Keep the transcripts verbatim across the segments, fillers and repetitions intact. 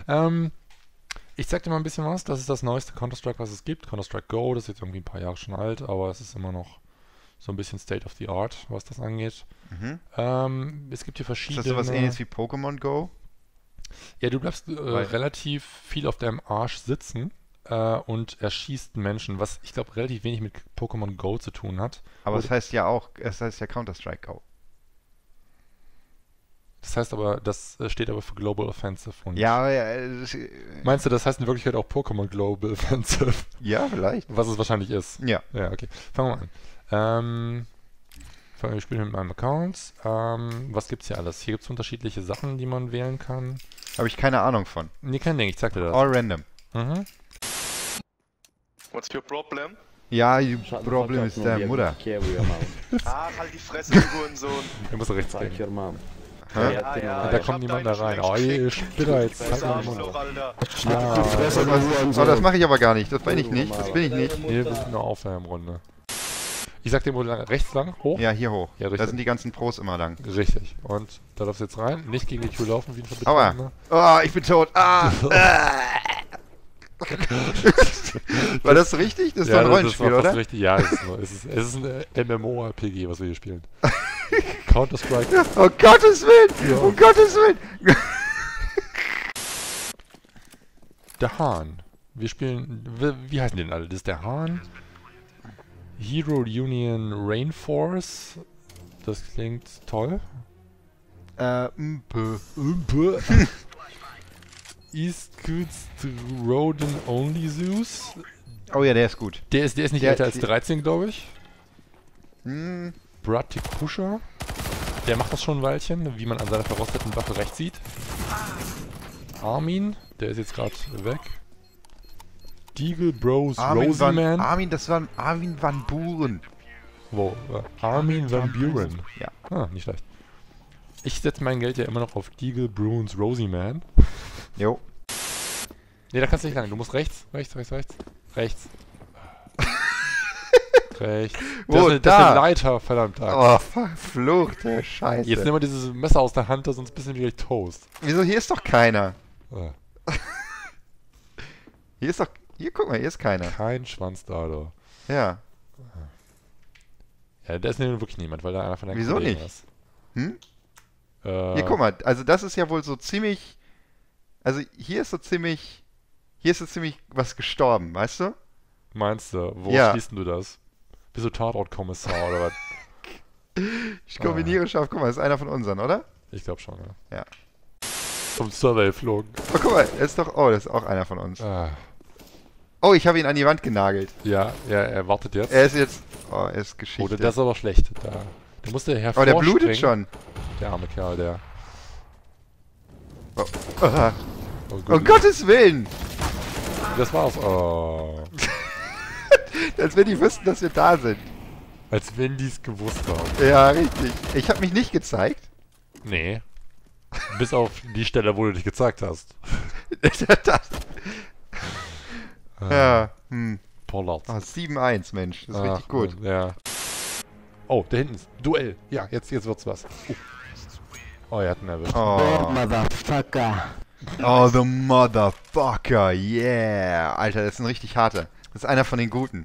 Ähm, ich zeig dir mal ein bisschen was. Das ist das neueste Counter-Strike, was es gibt. Counter-Strike Go, das ist jetzt irgendwie ein paar Jahre schon alt, aber es ist immer noch so ein bisschen State of the Art, was das angeht. Mhm. Ähm, es gibt hier Ist verschiedene... das sowas ähnliches wie Pokémon Go? Ja, du bleibst äh, Weil- relativ viel auf deinem Arsch sitzen äh, und erschießt Menschen, was ich glaube relativ wenig mit Pokémon Go zu tun hat. Aber Oder- es heißt ja auch, es heißt ja Counter-Strike Go. Das heißt aber, das äh, steht aber für Global Offensive. Und Ja, aber, äh, das- Meinst du, das heißt in Wirklichkeit auch Pokémon Global Offensive? ja, vielleicht. Was es wahrscheinlich ist. Ja. Ja, okay. Fangen wir an. Ähm, fangen wir spielen mit meinem Account. Ähm, was gibt's hier alles? Hier gibt's unterschiedliche Sachen, die man wählen kann. Habe ich keine Ahnung von. Nee, kein Ding, ich zeig dir das. All random. Mhm. What's your problem? Ja, you Shut the problem fuck is up, der no, Mutter. Care with your mouth. Ah, halt die Fresse, du Hurensohn. Er muss rechts Fuck gehen. your mom. Hä? Ja, ja, da ich kommt hab niemand deine da rein. schon Oh, längst ihr geschickt. Spitter, jetzt Fresse, zeig mal den Arschloch, Mund. Alter. Oh, das mache ich aber gar nicht. Das bin ich nicht. Das bin ich nicht. Nee, wir sind eine Aufwärmrunde. Ich sag dir, wo lang, rechts lang, hoch? Ja, hier hoch. Ja, Da richtig. sind die ganzen Pros immer lang. Richtig. Und da darfst du jetzt rein. Nicht gegen die Tür laufen wie ein Aua. Verbetrunkener. Oh, ich bin tot. Ah. War das richtig? Das ist doch ein Rollenspiel, das war fast oder? richtig. Ja, es ist, nur, es ist, es ist ein MMORPG, was wir hier spielen. Counter-Strike. Oh Gottes Willen! Ja. Um Gottes Willen! Der Hahn. Wir spielen, wie, wie heißen die denn alle? Das ist der Hahn. Hero Union Rainforce. Das klingt toll. Äh, mp. East Coast Rodent Only Zeus. Oh ja, der ist gut. Der ist, der ist nicht Der- älter als die- dreizehn, glaube ich. Hm. Bratikusha. Der macht das schon ein Weilchen, wie man an seiner verrosteten Waffe rechts sieht. Armin, der ist jetzt gerade weg. Deagle Bros Armin Rosie van, Man. Armin, das war Armin van Buren. Wo? Äh, Armin van Buren. Ja. Ah, nicht schlecht. Ich setze mein Geld ja immer noch auf Deagle Bruns Rosie Man. Jo. Ne, da kannst du nicht lang. Du musst rechts, rechts, rechts, rechts. Rechts. rechts. Wo, Das ist, eine, das ist da? eine Leiter, verdammt. Oh, verfluchte Scheiße. Jetzt nimm mal dieses Messer aus der Hand, da sonst bist du wie Toast. Wieso, hier ist doch keiner. Äh, Hier ist doch, hier, guck mal, hier ist keiner. kein Schwanz da, du. Ja. Ja, da ist nämlich wirklich niemand, weil da einer von deinen Wieso Kollegen nicht? ist. Hm? Äh, Hier, guck mal, also das ist ja wohl so ziemlich, also hier ist so ziemlich, hier ist so ziemlich was gestorben, weißt du? Meinst du, wo Ja. schließt du das? Bist du Tatortkommissar oder was? Ich kombiniere scharf, guck mal, das ist einer von unseren, oder? Ich glaube schon, ja. Ja. Vom Server geflogen. Oh, guck mal, das ist doch, oh, das ist auch einer von uns. Ah, Oh, ich habe ihn an die Wand genagelt. ja, ja, er wartet jetzt. Er ist jetzt, oh, er ist Geschichte. Oh, das ist aber schlecht. Da, da musste oh, hervorspringen. der blutet schon. Der arme Kerl, der. Oh, oh, Oh, um gut. Gottes Willen! Das war's. Oh. Als wenn die wüssten, dass wir da sind. Als wenn die es gewusst haben. Ja, richtig. Ich habe mich nicht gezeigt. Nee. Bis auf die Stelle, wo du dich gezeigt hast. das, Äh, ja, hm. Pollard. Oh, sieben eins, Mensch. Das ist richtig Ach, gut. Mann, ja. Oh, da hinten ist Duell. Ja, jetzt, jetzt wird's was. Uh. Oh, er hat ihn erwischt. Oh. Motherfucker. oh, the motherfucker. Yeah. Alter, das ist ein richtig harter. Das ist einer von den Guten.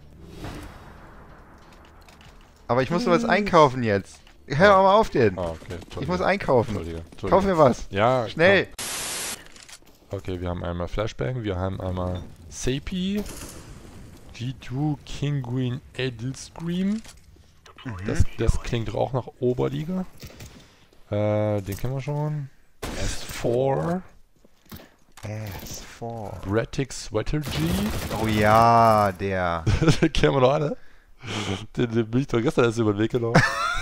Aber ich muss nur was einkaufen jetzt. Hör mal auf den. Ah, okay. Ich muss einkaufen. Entschuldige. Entschuldige. Kauf mir was. Ja, Schnell. klar. Okay, wir haben einmal Flashbang, wir haben einmal Sapi, G zwei Kinguin Edelscream. Das, das klingt doch auch nach Oberliga. Äh, den kennen wir schon. S vier, S vier. Bratic Sweater G. Oh ja, der. Den kennen wir doch alle. Den, den bin ich doch gestern erst über den Weg gelaufen.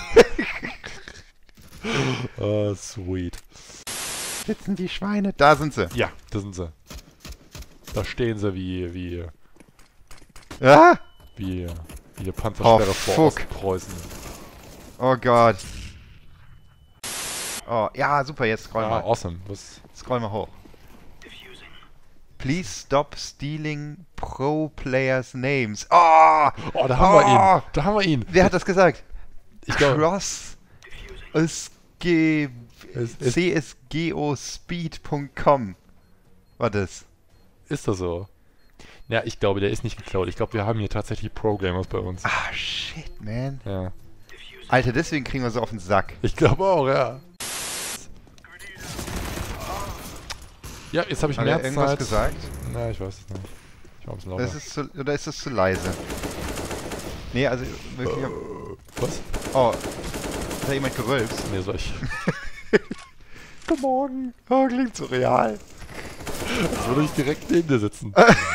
Ah, sweet. Sitzen die Schweine? Da sind sie. Ja, da sind sie. Da stehen sie wie, wie, Ah? wie, wie eine Panzersperre Oh, vor fuck. Ostpreußen. Oh Gott. Oh, ja, super, jetzt scroll Ah, mal. awesome. Was? Scroll mal hoch. Please stop stealing pro players names. Oh! Oh, da haben wir ihn. Da haben wir ihn. Wer hat das gesagt? Ich glaube, Cross S G Es- es- C S G O speed punkt com. war das? Ist das so? Ja, ich glaube, der ist nicht geklaut. Ich glaube, wir haben hier tatsächlich Pro-Gamers bei uns. Ah, shit, man. Ja. Alter, deswegen kriegen wir so auf den Sack. Ich glaube auch, ja. Ja, jetzt habe ich Hat mehr er irgendwas Zeit. gesagt? Na, ich weiß es nicht. Ich war ein bisschen lauter. Das ist zu, oder ist das zu leise? Nee, also wirklich... Was? Oh, hat da jemand gerülpst? Nee, soll ich. Guten Morgen. Oh, klingt so real. Jetzt würde ich direkt neben dir sitzen.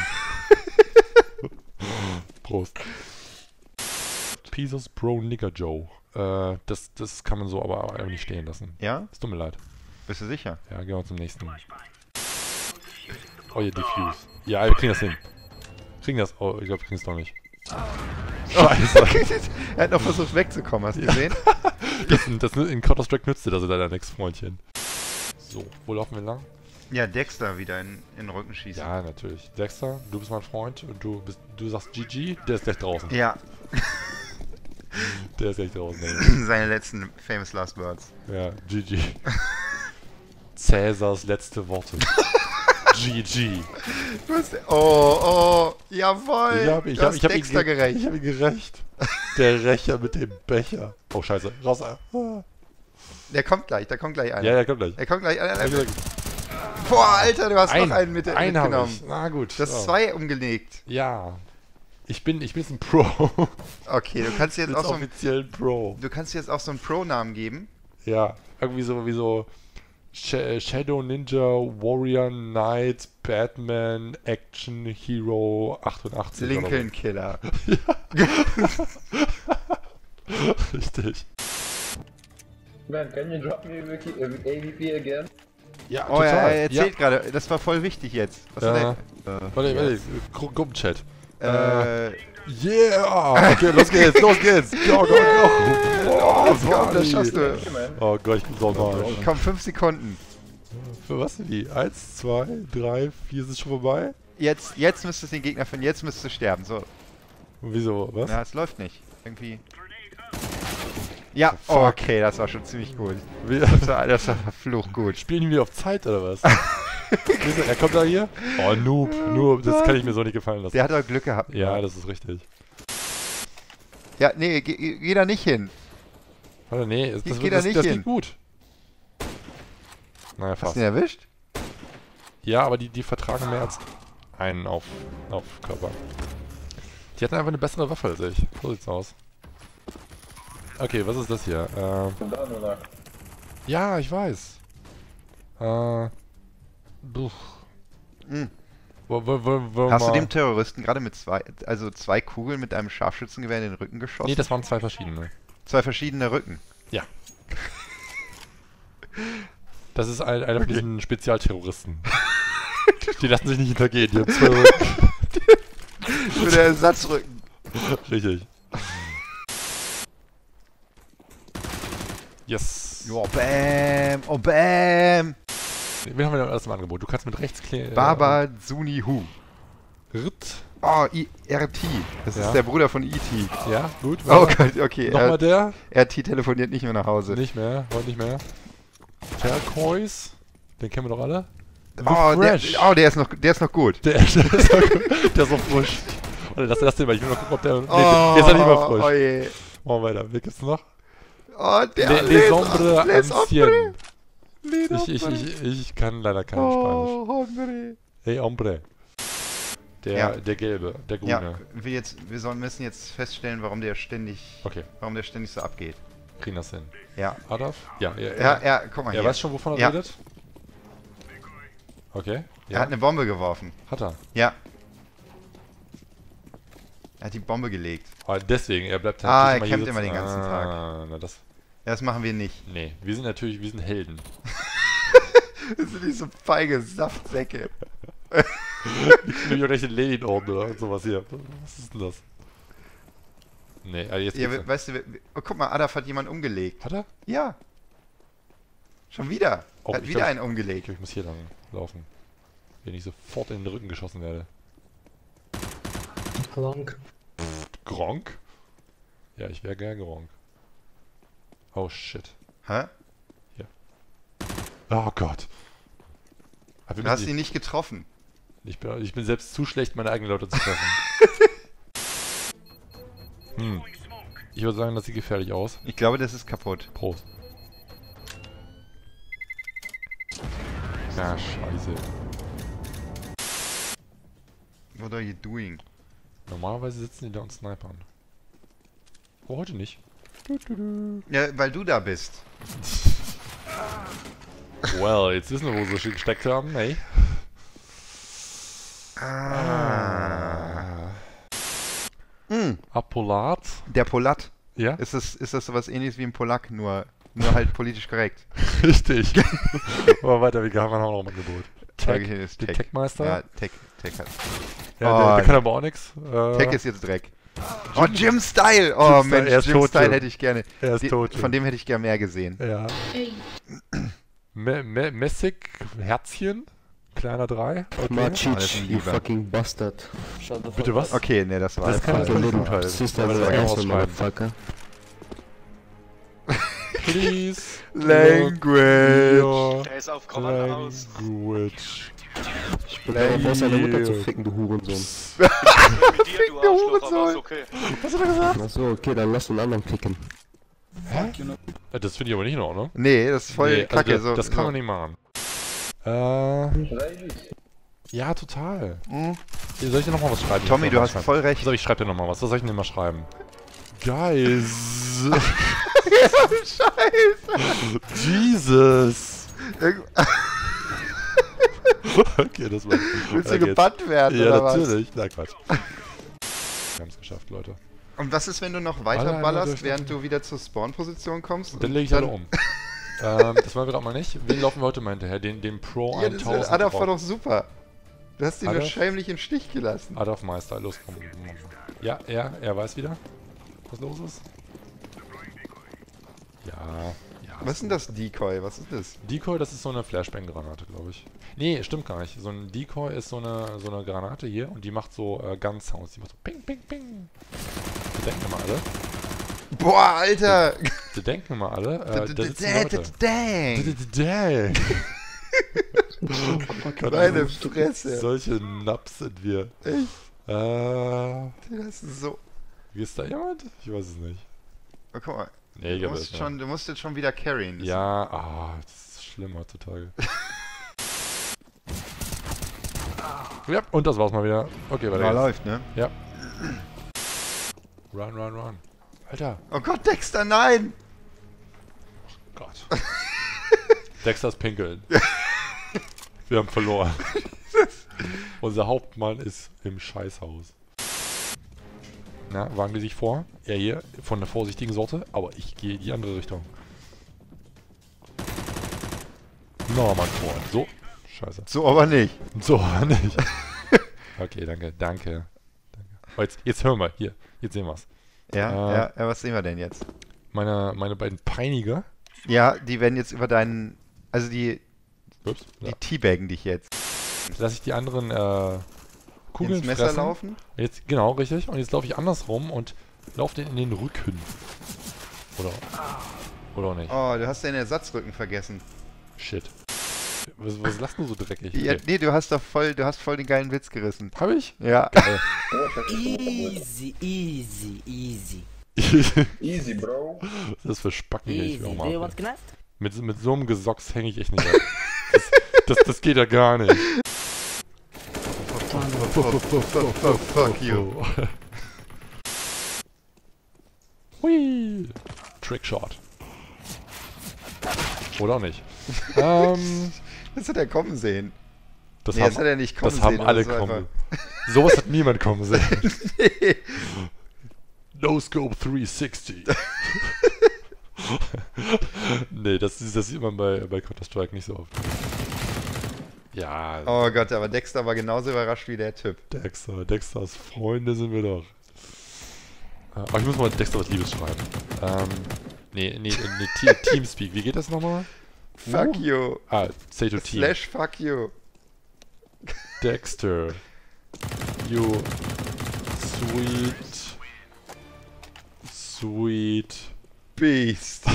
Prost. Pieces Pro Nigger Joe. Äh, das, das kann man so aber auch nicht stehen lassen. Ja? Es tut mir leid. Bist du sicher? Ja, gehen wir zum nächsten. Oh, ihr Diffuse. Ja, wir kriegen das hin. Kriegen das. Oh, ich glaube, wir kriegen es doch nicht. Scheiße. Er hat noch versucht wegzukommen, hast du gesehen? Das, das, in Counter-Strike nützt dir das leider nichts, Freundchen. So, wo laufen wir lang? Ja, Dexter wieder in, in den Rücken schießen. Ja, natürlich. Dexter, du bist mein Freund und du bist, du sagst G G, der ist gleich draußen. Ja. Der ist gleich draußen. Ey. Seine letzten famous last words. Ja, G G. Cäsars letzte Worte. G G. Du hast, oh, oh, jawoll. Ich hab, ich du hab, hast ich hab Dexter ihn, gerecht. Ich hab ihn gerecht. Der Rächer mit dem Becher. Oh, scheiße. Raus. Ah. Der kommt gleich, da kommt gleich einer. Ja, der kommt gleich. Er kommt gleich einer. Hab ich gesagt. Boah, Alter, du hast Ein, noch einen mit, einen hab mitgenommen. ich. Na gut. Du hast ja. zwei umgelegt. Ja. Ich bin, ich bin jetzt ein Pro. Okay, du kannst jetzt Jetzt auch so ein, offiziell ein Pro. du kannst jetzt auch so einen Pro-Namen geben. Ja. Irgendwie so wie so Sh Shadow Ninja, Warrior Knight, Batman, Action Hero achtundachtzig. Lincoln Killer. Richtig. Man, can you drop me with A V P again? Ja, Oh ja, total. er erzählt gerade, das war voll wichtig jetzt. Was Ja. hat er? Warte, warte, Gru Gruppenchat. Äh, Yeah! Okay, los geht's, los geht's! Go, go, go! Oh, Jetzt komm, das schaffst du. Thank you, man. Oh Gott, ich bin so mal. Komm, fünf Sekunden. Für was sind die? Eins, zwei, drei, vier sind schon vorbei? Jetzt, jetzt müsstest du den Gegner finden, jetzt müsstest du sterben. So. Wieso? Was? Na, es läuft nicht. Irgendwie. Ja, Oh, fuck. okay, das war schon ziemlich gut. Wie, Das war, das war verflucht gut. spielen wir auf Zeit oder was? Wieso, er kommt da hier? Oh, Noob, Noob, das kann ich mir so nicht gefallen lassen. Der hat doch Glück gehabt. Ja, das ist richtig. Ja, nee, geh, geh da nicht hin. Warte, nee, das, das, geht da das, nicht das hin. geht gut. Naja, Hast fast. du ihn erwischt? Ja, aber die, die vertragen mehr als einen auf, auf Körper. Die hatten einfach eine bessere Waffe als ich. So sieht's aus. Okay, was ist das hier? Äh, Da nur noch. ja, ich weiß. Äh, buch. Hm. Wo, wo, wo, wo Hast du mal- dem Terroristen gerade mit zwei, also zwei Kugeln mit einem Scharfschützengewehr in den Rücken geschossen? Nee, das waren zwei verschiedene. Zwei verschiedene Rücken. Ja. Das ist ein, einer von diesen Spezialterroristen. Die lassen sich nicht hintergehen, die haben zwei Rücken. Für den Ersatzrücken. Richtig. Yes. Oh, bam. Oh, bam. Wen haben wir denn erst im Angebot? Du kannst mit rechts klären. Baba Zunihu. Ritt. Oh, I R T. Das Ja. ist der Bruder von E T. Ja, gut. Oh warte. Gott, okay. Nochmal R der. RT telefoniert nicht mehr nach Hause. Nicht mehr, heute nicht mehr. Turquoise. Den kennen wir doch alle. The Oh, der, Fresh. oh der, ist noch, der ist noch gut. Der, der, ist noch, der ist noch frisch. Warte, lass, lass den mal. Ich will mal gucken, ob der... Nee, Oh, der ist ja nicht mehr frisch. Oh je. Machen wir weiter. Wer gibt's noch? Oh, der Le, Les Ombres Les Anciennes. Les Ich, ich, ich, ich kann leider kein Oh, Hombre. Spanisch. Hey, Hombre. Der, Ja. der Gelbe, der Grüne. Ja, wir, jetzt, wir sollen, müssen jetzt feststellen, warum der ständig, Okay, warum der ständig so abgeht. kriegen das hin. Ja. Adolf? Ja, er, Ja, er, ja, guck mal er hier. weiß schon, wovon er Ja. redet? Okay, ja. Er hat eine Bombe geworfen. Hat er. Ja. Er hat die Bombe gelegt. Aber deswegen, er bleibt Ah, natürlich er hier campt immer sitzen. den ganzen ah, Na, das... Ja, das machen wir nicht. Nee, wir sind natürlich, wir sind Helden. Das sind diese feige Saftsäcke. Ich kriege auch gleich den Lenin-Orden oder sowas hier. Was ist denn das? Nee, also jetzt Ja, geht's we- weißt du, we- oh, guck mal, Adaf hat jemanden umgelegt. Hat er? Ja. Schon wieder. Oh, Er hat ich wieder glaub, einen Ich umgelegt. glaube, ich muss hier lang laufen. Wenn ich sofort in den Rücken geschossen werde. Klonk. Gronk? Ja, ich wäre gern Gronk. Oh shit. Hä? Oh Gott. Aber wir Du hast müssen ihn nicht getroffen. die- ich, bin, ich bin selbst zu schlecht, meine eigenen Leute zu treffen. hm. Ich würde sagen, das sieht gefährlich aus. Ich glaube, das ist kaputt. Prost. Ja, scheiße. What are you doing? Normalerweise sitzen die da und snipern. Oh, heute nicht. Ja, weil du da bist. Well, jetzt wissen wir, wo sie gesteckt haben. Hey. Ah. Mm, Apolat. der Polat. Ja? Ist das, ist das sowas ähnliches wie ein Polak, nur, nur halt politisch korrekt? Richtig. Aber weiter, wie haben wir noch ein Angebot? Sag ich Tech, dir, das ist den Tech. Tech-Meister. Ja, Tech, Tech hat. Ja, Oh, der, der kann aber auch nix. Äh, Tech ist jetzt Dreck. Oh, Jim Style! Oh Jim Style, Mensch, er ist Jim tot, Style Jim. hätte ich gerne. Er ist Die- tot. Von dem hätte ich gerne mehr gesehen. Ja. Me Me Messig, Herzchen, kleiner drei. Okay. Alles Macic, ein you Lieber. fucking bastard. Bitte was? Okay, ne, das war Das kann falsch. so So nicht little gut heißen. sister Aber of das the kann man asshole, ausschreiben. motherfucker. Please. Language. Your Er ist auf Kommando aus. language. Ich bin darauf aus, deine Mutter zu ficken, du Hurensohn. Mit dir, du der Arschloch, aber Hurensohn. ist okay. Was hat er gesagt? Achso, okay, dann lass einen anderen ficken. Äh, Das finde ich aber nicht in Ordnung. Nee, das ist voll Nee, also kacke. das, so, das kann so. man nicht machen. Äh, Should I do it? ja, total. Mhm. Soll ich dir nochmal was schreiben? Tommy, Ich du soll hast mal schreiben. voll recht. So, ich schreibe dir nochmal was. Was soll ich denn denn mal schreiben? Guys. Scheiße. Jesus. Irgend- Okay, das war. Willst du Okay. gebannt werden, Ja, oder was? natürlich. Na, Quatsch. Wir haben es geschafft, Leute. Und was ist, wenn du noch weiter Alle einmal ballerst, durchlaufen. während du wieder zur Spawn-Position kommst? Dann und lege ich alle um. ähm, das wollen wir gerade mal nicht. Wen laufen wir heute mal hinterher? Den, den Pro Ja, das tausend. Adolf war drauf. doch super. Du hast ihn nur Adolf? schämlich im Stich gelassen. Adolf Meister, los, komm. Ja, er, er weiß wieder, was los ist. Ja, ja. Was ist denn das Decoy? Was ist das? Decoy, das ist so eine Flashbang-Granate, glaube ich. Nee, stimmt gar nicht. So ein Decoy ist so eine, so eine Granate hier und die macht so äh, Gun-Sounds. Die macht so ping, ping, ping. Die denken immer alle. Boah, Alter! Die denken immer alle. Äh, da sitzen Leute. Dang! Dang! Oh Gott, Meine so- Fresse! Solche Naps sind wir. Echt? Äh, Das ist so... ist da jemand? Ich weiß es nicht. Oh, guck mal. Nee, ich Du glaube musst, es schon, du musst jetzt schon wieder carryen. Das- Ja, ah, das ist schlimm heutzutage. Ja, und das war's mal wieder. Okay, weiter Ja, geht's. läuft, ne? Ja. Run, run, run. Alter. Oh Gott, Dexter, nein! Gott. Dexters pinkeln. Wir haben verloren. Unser Hauptmann ist im Scheißhaus. Na, wagen die sich vor? Er hier, von der vorsichtigen Sorte, aber ich gehe in die andere Richtung. Na, mein Freund. So. Scheiße. So aber nicht. So, nicht. Okay, danke, danke. danke. Oh, jetzt, jetzt hören wir. Hier, jetzt sehen wir's. Ja, Äh. ja, ja, was sehen wir denn jetzt? Meine, meine beiden Peiniger. Ja, die werden jetzt über deinen... Also die, Ups. die Ja. teabaggen dich jetzt. Lass ich die anderen äh, Kugeln Ins Messer fressen. laufen? Jetzt, genau, richtig. Und jetzt laufe ich andersrum und laufe den in den Rücken. Oder, oder auch nicht. Oh, du hast deinen Ersatzrücken vergessen. Shit. Was, was lachst du so dreckig? Ja, Okay. nee, du hast doch voll, du hast voll den geilen Witz gerissen. Hab ich? Ja. Geil. Easy, easy, easy. Easy, bro. Das ist für Spacken hier. Ich Easy. will auch Do you mal want knife? mit, mit so einem Gesocks hänge ich echt nicht ab. Das, das, das geht ja gar nicht. Fuck you. Hui. Trickshot. Oder auch nicht. ähm, Das hat er kommen sehen. das, Nee, haben, das hat er nicht kommen das haben sehen. alle das war kommen. Sowas hat niemand kommen sehen. einfach- No Scope dreihundertsechzig. Nee, das, ist- das sieht man bei, bei Counter-Strike nicht so oft. Ja, Oh Gott, aber Dexter war genauso überrascht wie der Typ. Dexter, Dexters Freunde sind wir doch. Äh, Aber ich muss mal Dexter was Liebes schreiben. Ähm, nee, nee, nee Te Teamspeak, wie geht das nochmal? Fuck you. Ah, say to team. Slash fuck you. Dexter. You sweet. Sweet. Beast.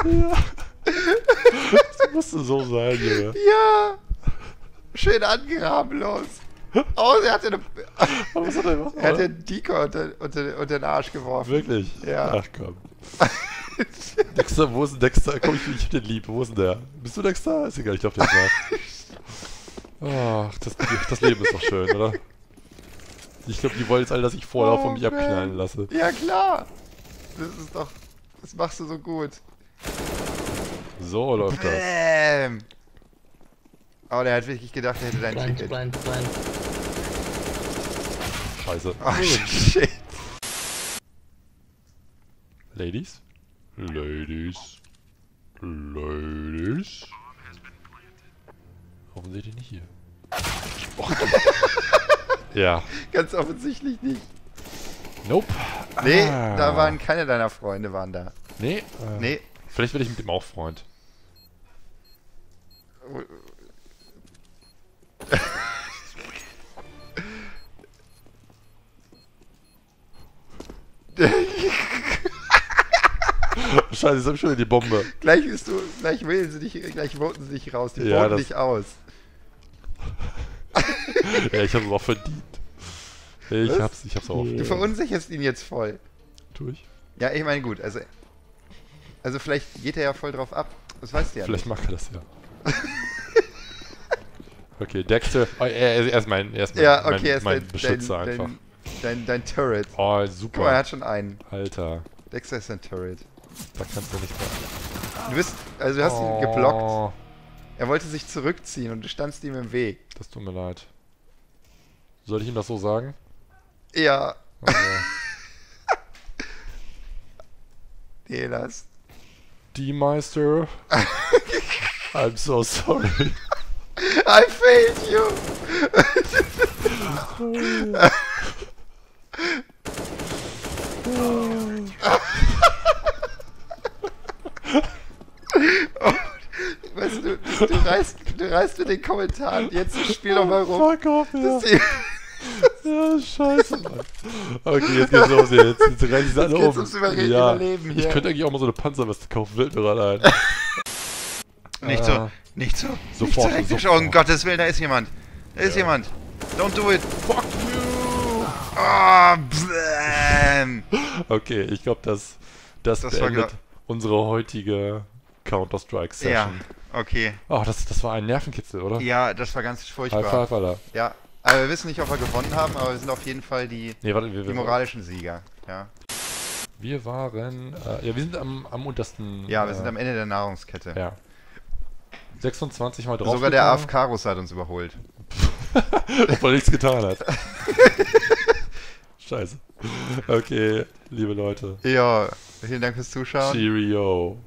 Ja. Das musste so sein, Junge. Ja! Schön angraben, los! Oh, er hat eine, Was hat er gemacht? er hat den Decoy unter, unter, unter den Arsch geworfen. Wirklich? Ja. Ach komm. Dexter, wo ist denn Dexter? Komm, ich, ich hab den lieb. Wo ist denn der? Bist du Dexter? Ist egal, ich glaub, der ist da. Ach, das, das Leben ist doch schön, oder? Ich glaube, die wollen jetzt alle, dass ich vorher Oh, von mich man. abknallen lasse. Ja, klar! Das ist doch... Das machst du so gut. So läuft das. Bäm! Oh, der hat wirklich gedacht, er hätte dein Blind, Ticket. blind, blind. Scheiße. Oh, shit. Ladies? Ladies? Ladies? Warum seht ihr nicht hier? Oh. Ja. Ganz offensichtlich nicht. Nope. Nee, Ah. da waren keine deiner Freunde, waren da. Nee. Äh, Nee. Vielleicht werde ich mit dem auch Freund. Scheiße, jetzt hab ich schon wieder die Bombe. Gleich bist du, gleich wählen sie dich, gleich voten sie dich raus. Die Ja, voten das- dich aus. Ja, ich hab's auch verdient. Ich Was? hab's, ich hab's auch. Du verunsicherst ihn jetzt voll. Tu ich? Ja, ich meine, gut, also. Also, vielleicht geht er ja voll drauf ab. Das weißt du ja Vielleicht macht er das ja. Okay, Dexter. Oh, er, er er ist mein, er ist nicht. mein, Ja, okay, mein, er ist mein dein, Beschützer dein, einfach. dein, dein, dein Turret. Oh, Guck mal, er super. hat schon einen. Alter, Dexter ist ein Turret. da kannst du nicht mehr. Du bist, also du hast Oh, ihn geblockt. Er wollte sich zurückziehen und du standst ihm im Weg. Das tut mir leid. Soll ich ihm das so sagen? Ja, Also, nee, das. die Meister. I'm so sorry. I failed you! Oh, weißt du, du, du, reißt, du reißt mit den Kommentaren. Jetzt spiel doch mal rum. Fuck off, ja. Das ist Ja, scheiße, Mann. Okay, jetzt geht's los hier. Jetzt, jetzt reiß ich alle Jetzt geht's um. ums Überre ja. Überleben Ich hier. könnte eigentlich auch mal so eine Panzerweste kaufen. Fällt mir gerade ein. Nicht Äh, so, nicht so. sofort, Nicht so hektisch. sofort. Oh, um Gottes Willen, da ist jemand. Da ist Ja. jemand. Don't do it. Fuck you! Oh, blam. Okay, ich glaube, das, das, Das war beendet gra- unsere heutige Counter-Strike-Session. Ja, okay. Oh, das, das war ein Nervenkitzel, oder? Ja, das war ganz High furchtbar. five, Alter. Ja, aber wir wissen nicht, ob wir gewonnen haben, aber wir sind auf jeden Fall die, Nee, warte, wir, die wir, moralischen Sieger. Ja, wir waren, äh, ja, wir sind am, am untersten. ja wir äh, sind am Ende der Nahrungskette. Ja. sechsundzwanzig Mal drauf. Sogar der A F K-Russ hat uns überholt. Obwohl er nichts getan hat. Scheiße. Okay, liebe Leute. Ja, vielen Dank fürs Zuschauen. Cheerio.